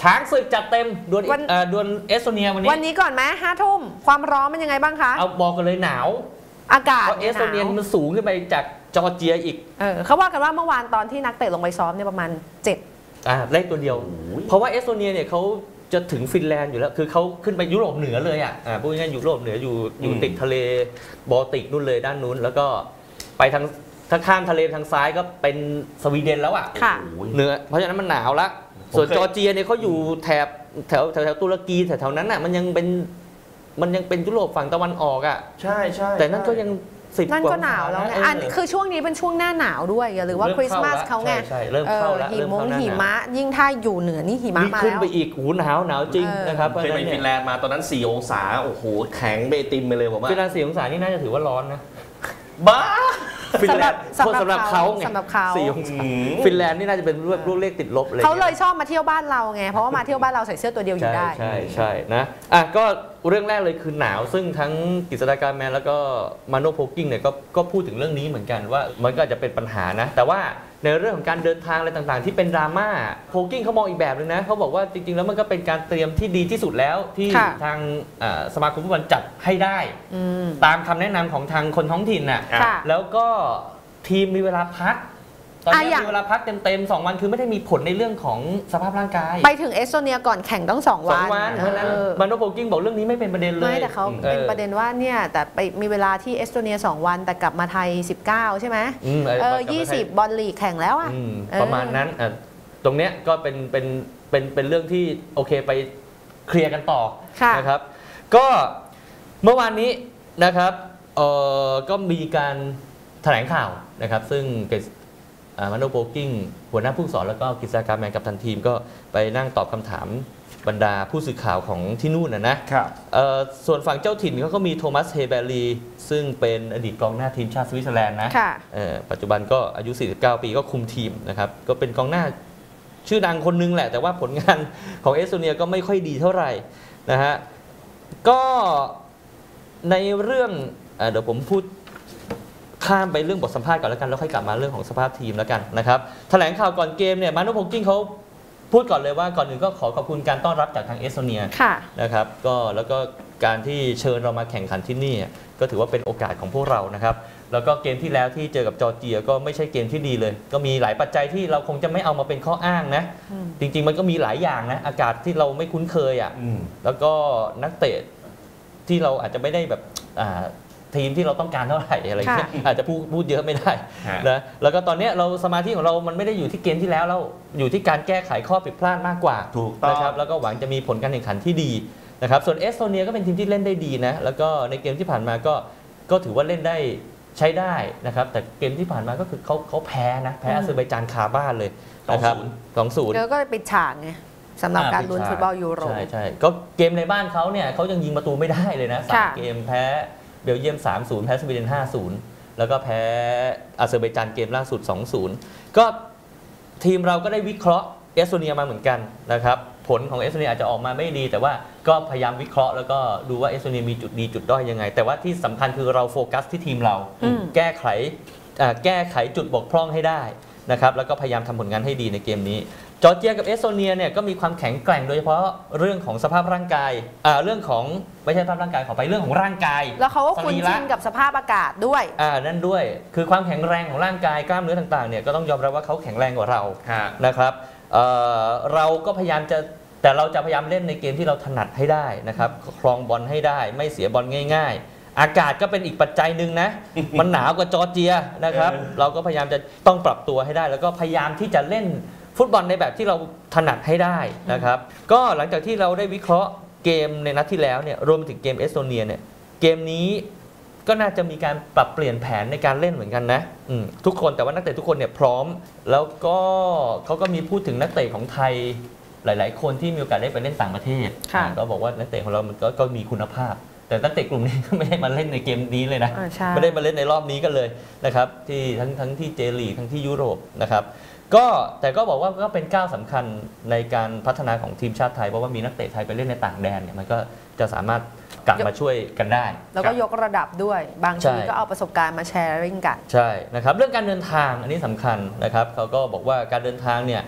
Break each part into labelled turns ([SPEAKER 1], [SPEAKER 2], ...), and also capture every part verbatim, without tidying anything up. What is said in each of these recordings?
[SPEAKER 1] ช้างศึกจัดเต็มดวลดวลเอสโตเนียวันนี้
[SPEAKER 2] วันนี้ก่อนไหมห้าทุ่มความร้อนเป็นยังไงบ้างคะ
[SPEAKER 1] เอาบอกกันเลยหนาว
[SPEAKER 2] อากาศ
[SPEAKER 1] เพราะเอสโตเนียมันสูงขึ้นไปจากจอร์เจียอีก
[SPEAKER 2] เออเขาว่ากันว่าเมื่อวานตอนที่นักเตะลงไปซ้อมเนี่ยประมาณเจ็ด
[SPEAKER 1] อ่าเลขตัวเดียวเพราะว่าเอสโตเนียเนี่ยเขาจะถึงฟินแลนด์อยู่แล้วคือเขาขึ้นไปยุโรปเหนือเลยอ่ะอ่าพูดง่ายๆยุโรปเหนืออยู่อยู่ติดทะเลบอลติกนู่นเลยด้านนู้นแล้วก็ไปทางถ้าข้ามทะเลทางซ้ายก็เป็นสวีเดนแล้วอ่ะเหนือเพราะฉะนั้นมันหนาวละส่วนจอร์เจียเนี่ยเขาอยู่แถบแถวแถวตุรกีแถวๆนั้นอ่ะมันยังเป็นมันยังเป็นยุโรปฝั่งตะวันออกอ่ะ
[SPEAKER 3] ใช่ใช่
[SPEAKER 1] แต่นั่นก็ยังสิบ
[SPEAKER 2] นั่นก็หนาวแล้วไงอันคือช่วงนี้เป็นช่วงหน้าหนาวด้วยอย่าลืมว่าคริสต์มาสเขาไง
[SPEAKER 1] ใช่เริ่มเข้าแล้ว
[SPEAKER 2] หิมะหิมะยิ่งถ้าอยู่เหนือนี่หิมะมาแล้ว
[SPEAKER 1] ขึ้นไปอีกหูหนาวหนาวจริงนะครับ
[SPEAKER 3] เคยไปฟินแลนด์มาตอนนั้นสี่องศาโอ้โหแข็งเบติมไปเลยผมว่า
[SPEAKER 1] ฟินแลนด์สี่องศานี่น่าจะถือว่าร้อนนะ
[SPEAKER 3] บ้า
[SPEAKER 1] ฟินแลนด์สำหรับเขาไง
[SPEAKER 2] สำหรับเขา
[SPEAKER 1] สี่องศาฟินแลนด์นี่น่าจะเป็นรูปเลขติดลบเลย
[SPEAKER 2] เขาเลยชอบมาเที่ยวบ้านเราไงเพราะว่ามาเที่ยวบ้านเราใส่เสื้อตัวเดียวอยู่ได้
[SPEAKER 1] ใช่ใช่นะอ่ะก็เรื่องแรกเลยคือหนาวซึ่งทั้งกฤษฎากาแมนแล้วก็มาโนโพกิ้งเนี่ยก็ก็พูดถึงเรื่องนี้เหมือนกันว่ามันก็จะเป็นปัญหานะแต่ว่าในเรื่องของการเดินทางอะไรต่างๆที่เป็นดราม่าโพกิ้งเขามองอีกแบบนึงนะเขาบอกว่าจริงๆแล้วมันก็เป็นการเตรียมที่ดีที่สุดแล้วที่ทางสมาคมฟุตบอลจัดให้ได้ตามคำแนะนำของทางคนท้องถิ่นน่ะแล้วก็ทีมมีเวลาพักตอนนี้มีเวลาพักเต็มๆสองวันคือไม่ได้มีผลในเรื่องของสภาพร่างกาย
[SPEAKER 2] ไปถึงเอสโตเนียก่อนแข่งต้องสองวัน
[SPEAKER 1] สองวันเพราะนั้นมาโนโพกิ้งบอกเรื่องนี้ไม่เป็นประเด็นเลย
[SPEAKER 2] ไม่แต่เขาเป็นประเด็นว่าเนี่ยแต่ไปมีเวลาที่เอสโตเนียสองวันแต่กลับมาไทยสิบเก้าใช่ไหมเออยี่สิบบอลลีกแข่งแล้วอ่ะ
[SPEAKER 1] ประมาณนั้นตรงเนี้ยก็เป็นเป็นเป็นเป็นเรื่องที่โอเคไปเคลียร์กันต่อนะครับก็เมื่อวานนี้นะครับเออก็มีการแถลงข่าวนะครับซึ่งมาโนโพกิ้งหัวหน้าผู้สอนแล้วก็กฤษฎากาแมนกับทันทีมก็ไปนั่งตอบคำถามบรรดาผู้สื่อข่าวของที่นู่นนะนะส่วนฝั่งเจ้าถิ่นเขาก็มีโทมัสเฮเบรีซึ่งเป็นอดีตกองหน้าทีมชาติสวิตเซอร์แลนด์นะปัจจุบันก็อายุสี่สิบเก้าปีก็คุมทีมนะครับก็เป็นกองหน้าชื่อดังคนนึงแหละแต่ว่าผลงานของเอสโตเนียก็ไม่ค่อยดีเท่าไหร่นะฮะก็ในเรื่องเดี๋ยวผมพูดข้ามไปเรื่องบทสัมภาษณ์ก่อนแล้วกันแล้วค่อยกลับมาเรื่องของสภาพทีมแล้วกันนะครับแถลงข่าวก่อนเกมเนี่ยมาโนโพกิ้งเขาพูดก่อนเลยว่าก่อนอื่นก็ขอขอบคุณการต้อนรับจากทางเอสโตเนียนะครับก็แล้วก็การที่เชิญเรามาแข่งขันที่นี่ก็ถือว่าเป็นโอกาสของพวกเรานะครับแล้วก็เกมที่แล้วที่เจอกับจอร์เจียก็ไม่ใช่เกมที่ดีเลยก็มีหลายปัจจัยที่เราคงจะไม่เอามาเป็นข้ออ้างนะจริงๆมันก็มีหลายอย่างนะอากาศที่เราไม่คุ้นเคยอ่ะแล้วก็นักเตะที่เราอาจจะไม่ได้แบบทีมที่เราต้องการเท่าไหร่อะไรเงี้ยอาจจะพูดพูดเยอะไม่ได้นะแล้วก็ตอนนี้เราสมาธิของเรามันไม่ได้อยู่ที่เกมที่แล้วเราอยู่ที่การแก้ไขข้อผิดพลาดมากกว่า
[SPEAKER 3] ถูกต้อง
[SPEAKER 1] นะครับแล้วก็หวังจะมีผลการแข่งขันที่ดีนะครับส่วนเอสโตเนียก็เป็นทีมที่เล่นได้ดีนะแล้วก็ในเกมที่ผ่านมาก็ก็ถือว่าเล่นได้ใช้ได้นะครับแต่เกมที่ผ่านมาก็คือเขาเขาแพ้นะแพ้อาเซอร์ไบจานคาบ้านเลยนะครับสองศูนย์
[SPEAKER 2] แล้วก็ปิดฉากไงสำหรับการลุ้นฟุตบอลยูโร
[SPEAKER 1] ใช่ใช่ก็เกมในบ้านเขาเนี่ยเขายังยิงประตูไม่ได้เลยนะสามเกมแพ้เบลเยียม สามศูนย์ แพ้สวีเดน ห้าศูนย์ แล้วก็แพ้อาเซอร์ไบจานเกมล่าสุด สองศูนย์ ก็ทีมเราก็ได้วิเคราะห์เอสโตเนียมาเหมือนกันนะครับผลของเอสโตเนียอาจจะออกมาไม่ดีแต่ว่าก็พยายามวิเคราะห์แล้วก็ดูว่าเอสโตเนียมีจุดดีจุดด้อยยังไงแต่ว่าที่สำคัญคือเราโฟกัสที่ทีมเราแก้ไขแก้ไขจุดบกพร่องให้ได้นะครับแล้วก็พยายามทำผลงานให้ดีในเกมนี้จอร์เจียกับเอสโตเนียเนี่ยก็มีความแข็งแกร่งโดยเฉพาะเรื่องของสภาพร่างกายอ่าเรื่องของไม่ใช่สภาพร่างกายขอไปเรื่องของร่างกาย
[SPEAKER 2] แล้วเขาก็คุ้นชินกับสภาพอากาศด้วย
[SPEAKER 1] อ่านั่นด้วยคือความแข็งแรงของร่างกายกล้ามเนื้อต่างๆเนี่ยก็ต้องยอมรับว่าเขาแข็งแรงกว่าเรานะครับเอ่อเราก็พยายามจะแต่เราจะพยายามเล่นในเกมที่เราถนัดให้ได้นะครับครองบอลให้ได้ไม่เสียบอลง่ายๆอากาศก็เป็นอีกปัจจัยหนึ่งนะ มันหนาวกว่าจอร์เจียนะครับเราก็พยายามจะต้องปรับตัวให้ได้แล้วก็พยายามที่จะเล่นฟุตบอลในแบบที่เราถนัดให้ได้นะครับก็หลังจากที่เราได้วิเคราะห์เกมในนัดที่แล้วเนี่ยรวมถึงเกมเอสโตเนียเนี่ยเกมนี้ก็น่าจะมีการปรับเปลี่ยนแผนในการเล่นเหมือนกันนะทุกคนแต่ว่านักเตะทุกคนเนี่ยพร้อมแล้วก็เขาก็มีพูดถึงนักเตะของไทยหลายๆคนที่มีโอกาสได้ไปเล่นต่างประเทศก็บอกว่านักเตะของเรามันก็มีคุณภาพแต่นักเตะกลุ่มนี้ก็ไม่ได้มาเล่นในเกมนี้เลยนะไม่ได้มาเล่นในรอบนี้กันเลยนะครับที่ทั้งทั้งที่เจลีกทั้งที่ยุโรปนะครับก็แต่ก็บอกว่าก็เป็นก้าวสำคัญในการพัฒนาของทีมชาติไทยเพราะว่ามีนักเตะไทยไปเล่นในต่างแดนเนี่ยมันก็จะสามารถกลับมาช่วยกันได้
[SPEAKER 2] แล้วก็ยกระดับด้วยบางทีก็เอาประสบการณ์มาแชร์ริ่งกัน
[SPEAKER 1] ใช่นะครับเรื่องการเดินทางอันนี้สำคัญนะครับเขาก็บอกว่าการเดินทางเนี่ยท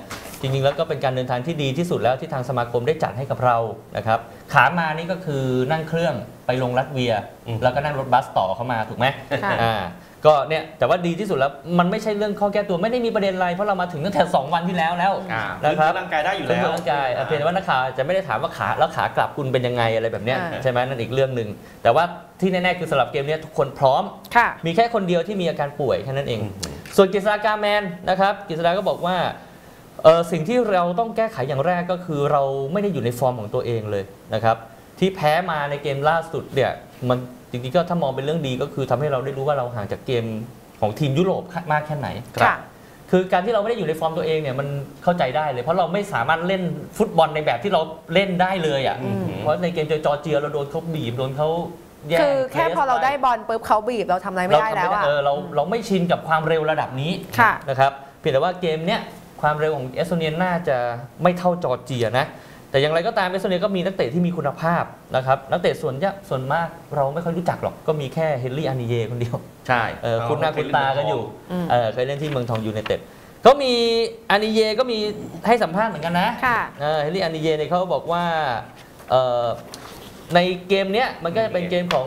[SPEAKER 1] จริงๆแล้วก็เป็นการเดินทางที่ดีที่สุดแล้วที่ทางสมาคมได้จัดให้กับเรานะครับขามานี่ก็คือนั่งเครื่องไปลงรัสเวียแล้วก็นั่งรถบัสต่อเข้ามาถูกไหมอ่าก็เนี่ยแต่ว่าดีที่สุดแล้วมันไม่ใช่เรื่องข้อแก้ตัวไม่ได้มีประเด็นอะไรเพราะเรามาถึงตั้งแต่สองวันที่แล้วแล้ว
[SPEAKER 3] นะครับร่างกายได้อยู่แล้ว
[SPEAKER 1] ร่างกายเพียงแต่ว่านักข่าวจะไม่ได้ถามว่าขาแล้วขากลับคุณเป็นยังไงอะไรแบบนี้ใช่ไหมนั่นอีกเรื่องหนึ่งแต่ว่าที่แน่ๆคือสำหรับเกมนี้ทุกคนพร้อมมีแค่คนเดียวที่มีอาการป่วยแค่นั้นเองส่วนกฤษฎากาแมนนะครับกฤษฎาก็บอกว่าสิ่งที่เราต้องแก้ไขอย่างแรกก็คือเราไม่ได้อยู่ในฟอร์มของตัวเองเลยนะครับที่แพ้มาในเกมล่าสุดเนี่ยมันจริงๆก็ถ้ามองเป็นเรื่องดีก็คือทำให้เราได้รู้ว่าเราห่างจากเกมของทีมยุโรปมากแค่ไหนครับคือการที่เราไม่ได้อยู่ในฟอร์มตัวเองเนี่ยมันเข้าใจได้เลยเพราะเราไม่สามารถเล่นฟุตบอลในแบบที่เราเล่นได้เลยอ่ะเพราะในเกมเจอจอร์เจียเราโดนเขาบีบโดนเขาแย่ง
[SPEAKER 2] คือแค่พอเราได้บอลปุ๊บเขาบีบเราทำอะไรไม่ได้แล้วอ่ะ
[SPEAKER 1] เราเราไม่ชินกับความเร็วระดับนี้นะครับเพียงแต่ว่าเกมเนี้ยความเร็วของเอสโตเนียน่าจะไม่เท่าจอร์เจียนะแต่อย่างไรก็ตามเอสโตเนียก็มีนักเตะที่มีคุณภาพนะครับนักเตะส่วนยะส่วนมากเราไม่ค่อยรู้จักหรอกก็มีแค่เฮนรี่อานิเย่คนเดียว
[SPEAKER 3] ใช่
[SPEAKER 1] คุณหน้าคุณตากันอยู่เคยเล่นที่เมืองทองยูไนเต็ดก็มีอานิเย่ก็มีให้สัมภาษณ์เหมือนกันนะเฮนรี่อานิเย่เนี่ยเขาบอกว่าในเกมเนี้ยมันก็จะเป็นเกมของ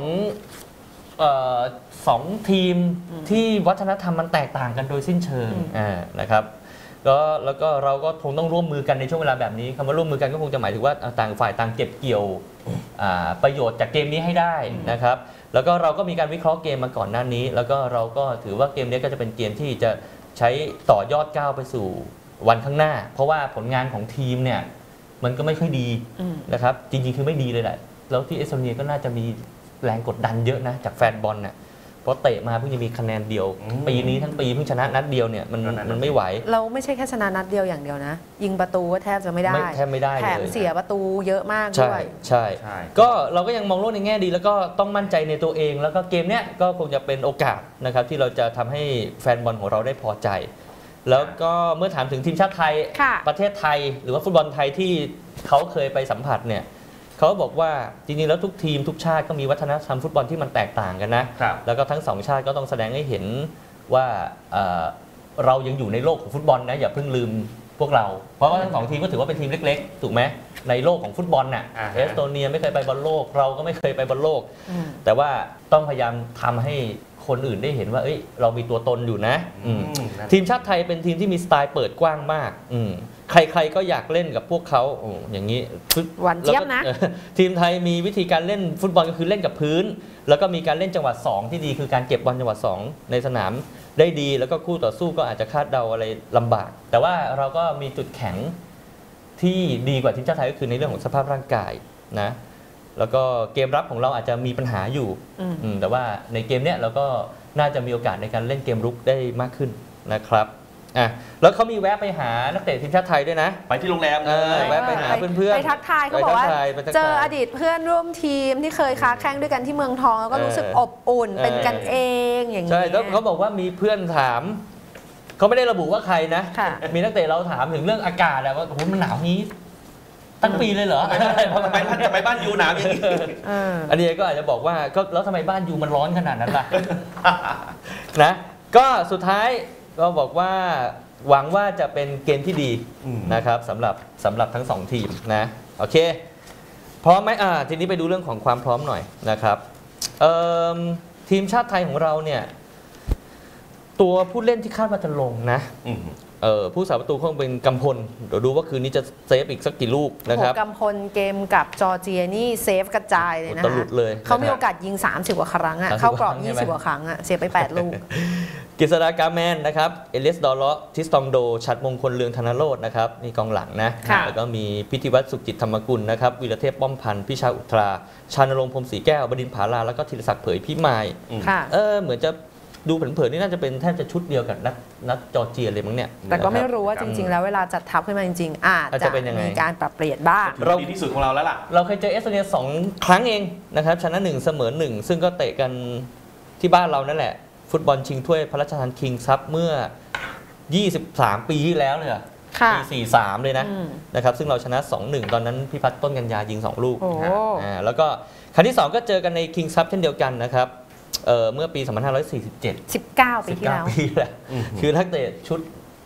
[SPEAKER 1] สองทีมที่วัฒนธรรมมันแตกต่างกันโดยสิ้นเชิงนะครับก็แล้วก็เราก็คงต้องร่วมมือกันในช่วงเวลาแบบนี้คำว่าร่วมมือกันก็คงจะหมายถึงว่าต่างฝ่ายต่างเก็บเกี่ยวประโยชน์จากเกมนี้ให้ได้นะครับแล้วก็เราก็มีการวิเคราะห์เกมมาก่อนหน้านี้แล้วก็เราก็ถือว่าเกมนี้ก็จะเป็นเกมที่จะใช้ต่อยอดก้าวไปสู่วันข้างหน้าเพราะว่าผลงานของทีมเนี่ยมันก็ไม่ค่อยดีนะครับจริงๆคือไม่ดีเลยแหละแล้วที่เอสโตเนียก็น่าจะมีแรงกดดันเยอะนะจากแฟนบอลน่ะเพราะเตะมาเพิ่งจะมีคะแนนเดียวปีนี้ทั้งปีเพิ่งชนะนัดเดียวเนี่ยมันมันไม่ไหว
[SPEAKER 2] เราไม่ใช่แค่ชนะนัดเดียวอย่างเดียวนะยิงประตูก็แทบจะไม่ได้
[SPEAKER 1] แทบไม่ได้เลย
[SPEAKER 2] แถมเสียประตูเยอะมากด้วย
[SPEAKER 1] ใช่ใช่ก็เราก็ยังมองโลกในแง่ดีแล้วก็ต้องมั่นใจในตัวเองแล้วก็เกมเนี้ยก็คงจะเป็นโอกาสนะครับที่เราจะทำให้แฟนบอลของเราได้พอใจแล้วก็เมื่อถามถึงทีมชาติไทยประเทศไทยหรือว่าฟุตบอลไทยที่เขาเคยไปสัมผัสเนี่ยเขาบอกว่าจริงๆแล้วทุกทีมทุกชาติก็มีวัฒนธรรมฟุตบอลที่มันแตกต่างกันนะแล้วก็ทั้งสองชาติก็ต้องแสดงให้เห็นว่าเรายังอยู่ในโลกของฟุตบอลนะอย่าเพิ่งลืมพวกเราเพราะว่าทั้งสองทีมก็ถือว่าเป็นทีมเล็กๆถูกไหมในโลกของฟุตบอลน่ะเอสโตเนียไม่เคยไปบอลโลกเราก็ไม่เคยไปบอลโลกแต่ว่าต้องพยายามทำให้คนอื่นได้เห็นว่าเอ้ยเรามีตัวตนอยู่นะทีมชาติไทยเป็นทีมที่มีสไตล์เปิดกว้างมากใครๆก็อยากเล่นกับพวกเขาอย่างนี้
[SPEAKER 2] หวานเจี๊ยบนะ
[SPEAKER 1] ทีมไทยมีวิธีการเล่นฟุตบอลก็คือเล่นกับพื้นแล้วก็มีการเล่นจังหวะสองที่ดีคือการเก็บบอลจังหวะสองในสนามได้ดีแล้วก็คู่ต่อสู้ก็อาจจะคาดเดาอะไรลำบากแต่ว่าเราก็มีจุดแข็งที่ดีกว่าทีมชาติไทยก็คือในเรื่องของสภาพร่างกายนะแล้วก็เกมรับของเราอาจจะมีปัญหาอยู่แต่ว่าในเกมเนี้ยเราก็น่าจะมีโอกาสในการเล่นเกมรุกได้มากขึ้นนะครับอ่ะแล้วเขามีแวะไปหานักเตะทีมชาติไทยด้วยนะ
[SPEAKER 3] ไปที่โรงแรมเลย
[SPEAKER 1] แวะไปหาเพื่อนๆ
[SPEAKER 2] ไปทักทายเขาบอกว่าเจออดีตเพื่อนร่วมทีมที่เคยค้าแข่งด้วยกันที่เมืองทองแล้วก็รู้สึกอบอุ่นเป็นกันเองอย่างนี้
[SPEAKER 1] ใช่แล้วเขาบอกว่ามีเพื่อนถามเขาไม่ได้ระบุว่าใครนะมีนักเตะเราถามถึงเรื่องอากาศแล้วว่าโอ้โหมันหนาวนี้ตั้งปีเลยเหรอ
[SPEAKER 3] ทำไมทำไมบ้านยูหนาวอย่างนี้
[SPEAKER 1] อันนี้ก็อาจจะบอกว่าก็แล้วทำไมบ้านยูมันร้อนขนาดนั้นล่ะนะก็สุดท้ายก็บอกว่าหวังว่าจะเป็นเกมที่ดีนะครับสำหรับสำหรับทั้งสองทีมนะโอเคพร้อมไหมอ่าทีนี้ไปดูเรื่องของความพร้อมหน่อยนะครับทีมชาติไทยของเราเนี่ยตัวผู้เล่นที่คาดว่าจะลงนะเออผู้สาประตูคงเป็นกำพลเดี๋ยวดูว่าคืนนี้จะเซฟอีกสักกี่ลูกนะครับ
[SPEAKER 2] กำพลเกมกับจอร์เจียนี่เซฟกระจายเลยนะ
[SPEAKER 1] ตลุดเลย
[SPEAKER 2] เขามีโอกาสยิงสามสิบกว่าครั้งอ่ะเข้ากรอบยี่สิบกว่าครั้งอ่ะเสียไปแปดลูก
[SPEAKER 1] กฤษฎากาแมนนะครับเอลิสดอลเลาะทิสตองโดชัดมงคลเลืองธนโรจน์นะครับนี่กองหลังนะแล้วก็มีพิธีวัฒน์สุขจิตธรรมกุลนะครับวีรเทพป้อมพันธ์พิชาอุตราชานรงค์พรหมศรีแก้วบดินทร์ผาลาแล้วก็ธีรศักดิ์เผยพิมายเออเหมือนจะดูเผินๆนี่น่าจะเป็นแทบจะชุดเดียวกับนัดนัดจอร์เจียเลยมั้งเนี่ย
[SPEAKER 2] แต่ก็ไม่รู้ว่าจริงๆแล้วเวลาจัดทัพขึ้นมาจริงๆอาจจะมีการปรับเปลี่ยนบ้าง
[SPEAKER 3] เราดีที่สุดของเราแล้วล่ะ
[SPEAKER 1] เราเคยเจอเอสโตเนียสองครั้งเองนะครับชนะหนึ่งเสมอหนึ่งซึ่งก็เตะกันที่บ้านเรานั่นแหละฟุตบอลชิงถ้วยพระราชทานคิงส์คัพเมื่อยี่สิบสามปีที่แล้วเลยปีสี่สิบสามเลยนะนะครับซึ่งเราชนะ สองหนึ่ง ตอนนั้นพิพัฒน์ต้นกัญญายิงสองลูกอ่าแล้วก็ครั้งที่สองก็เจอกันในคิงส์คัพเช่นเดียวกันนะครับเอ่อเมื่อปีสองพันห้าร้อยสี่สิบเจ็ด
[SPEAKER 2] สิบเก้าปีที่แล้ว
[SPEAKER 1] ปีแล้วคือนักเตะชุด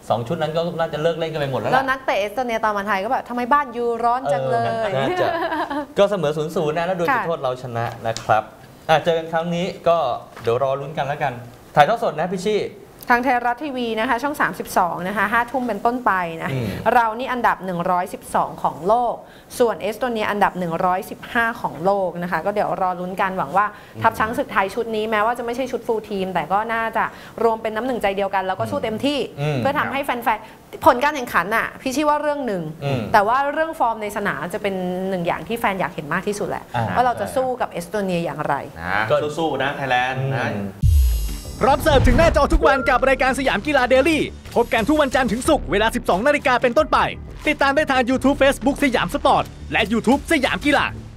[SPEAKER 1] สองชุดนั้นก็น่าจะเลิกเล่นกันไปหมดแล้ว
[SPEAKER 2] แล้วนักเตะเอสโตเนียตอนมาไทยก็แบบทำไมบ้านยูร้อนจังเลย
[SPEAKER 1] น่าจะก็เสมอศูนย์ศูนย์นะแล้วโดยจุดโทษเราชนะนะครับอ่ะเจอกันครั้งนี้ก็เดี๋ยวรอลุ้นกันแล้วกันถ่ายทอดสดนะพี่ชี่
[SPEAKER 2] ทางไทยรัฐทีวีนะคะช่องสามสิบสองนะคะห้าทุ่มเป็นต้นไปนะเรานี่อันดับหนึ่งร้อยสิบสองของโลกส่วนเอสโตเนียอันดับหนึ่งร้อยสิบห้าของโลกนะคะก็เดี๋ยวรอลุ้นกันหวังว่าทัพช้างศึกไทยชุดนี้แม้ว่าจะไม่ใช่ชุดฟูลทีมแต่ก็น่าจะรวมเป็นน้ำหนึ่งใจเดียวกันแล้วก็สู้เต็มที่เพื่อทำให้แฟนๆผลการแข่งขันน่ะพี่ชี้ว่าเรื่องหนึ่งแต่ว่าเรื่องฟอร์มในสนามจะเป็นหนึ่งอย่างที่แฟนอยากเห็นมากที่สุดแหละว่าเราจะสู้กับเอสโตเนียอย่างไร
[SPEAKER 3] ก็สู้ๆนะไทยแลนด์นะ
[SPEAKER 4] รับเสิร์ฟถึงหน้าจอทุกวันกับรายการสยามกีฬาเดลี่พบกันทุกวันจันทร์ถึงศุกร์เวลา สิบสองนาฬิกาเป็นต้นไปติดตามได้ทาง YouTube Facebook สยามสปอร์ตและ YouTube สยามกีฬา